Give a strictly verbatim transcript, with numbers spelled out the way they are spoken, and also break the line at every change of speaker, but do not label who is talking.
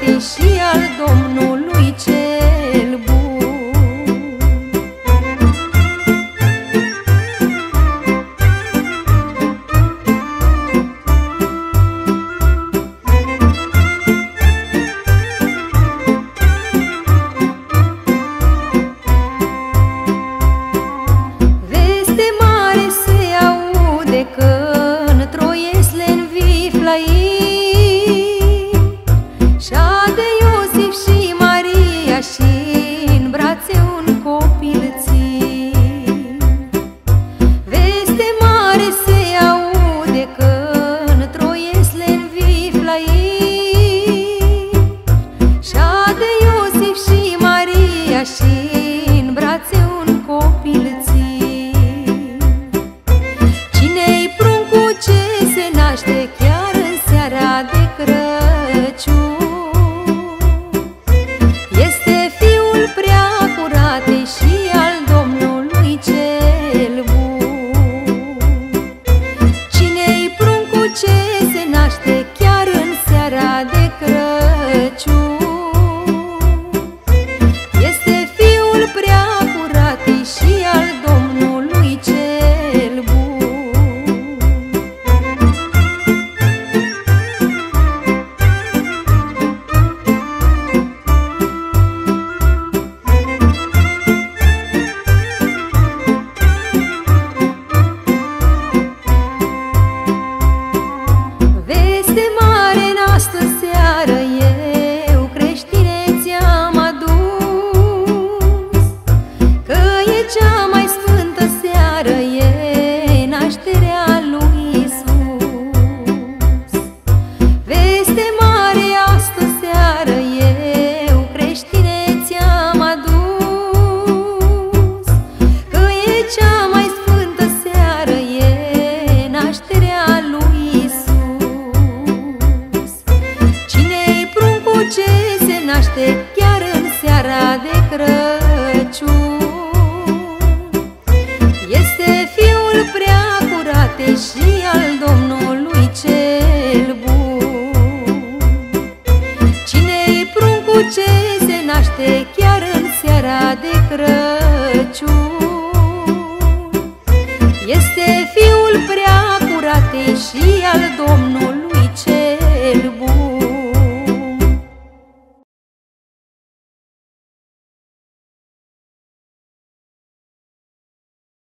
curate și al Domnului cel bun. Veste mare se aude că-n Troiesc le-nvii flăini, și-a de Iosif și Maria și-n brațe un copil țin. Veste mare se aude că-n Troiesc le-nvii flăini, și-a de Iosif și Maria și-n brațe un copil țin. Cine-i pruncul ce se naște chiar în seara de Crăciun? Este Fiul prea curate și al Domnului cel bun. Cine-i pruncul ce se naște chiar în seara de Crăciun? Este Fiul prea curate și al Domnului cel bun. Veste mare în astă seară eu, creștine, ți-am adus, că e cea mai sfântă seară, e nașterea lui Iisus. Veste mare astă seară eu, creștine, ți-am adus, că e cea mai sfântă seară, e nașterea lui Iisus. Cine-i pruncul ce se naște chiar în seara de Crăciun? Este Fiul prea curate și